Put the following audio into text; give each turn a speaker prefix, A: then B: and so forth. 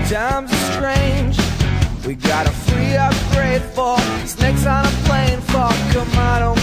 A: times are strange. We got a free upgrade for snakes on a plane. For come on,